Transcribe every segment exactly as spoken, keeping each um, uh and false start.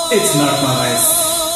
It's not my voice.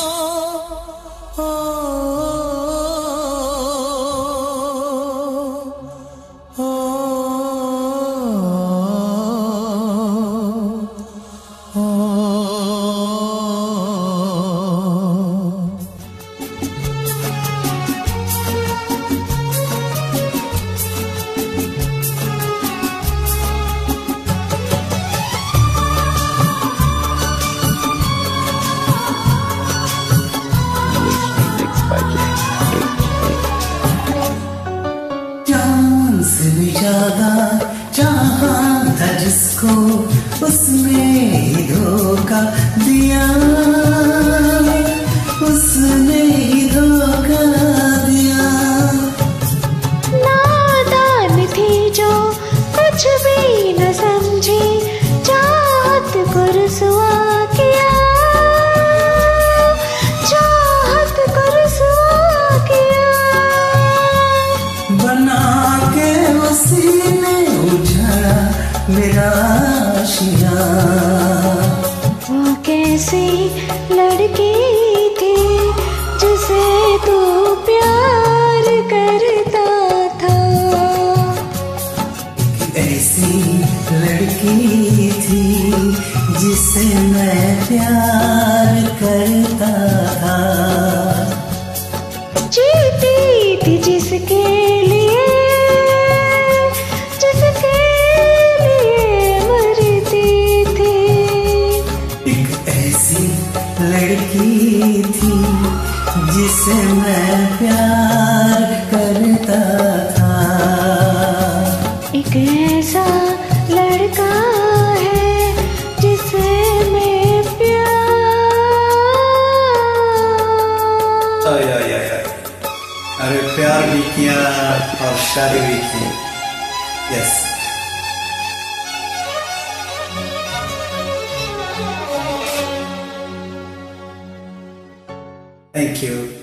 से भी ज्यादा चाहा था जिसको उसने ही धोखा दिया, उसने ही धोखा दिया। नादान थी जो कुछ भी न समझी, चाहत को रुसवा किया, चाहत को रुसवा किया। बना के उसी ने उजाड़ा मेरा आशिया। वो कैसी लड़की थी जिसे तू प्यार करता था, ऐसी लड़की थी जिसे मैं प्यार करता था। जीती थी जिसके लिए, जिसके लिए मरती थी। एक ऐसी लड़की थी जिसे मैं प्यार करता था। एक ऐसा लड़का है जिसे मैं प्यार। आय आय आय आय। अरे प्यार भी किया और शादी भी की। यस। Thank you.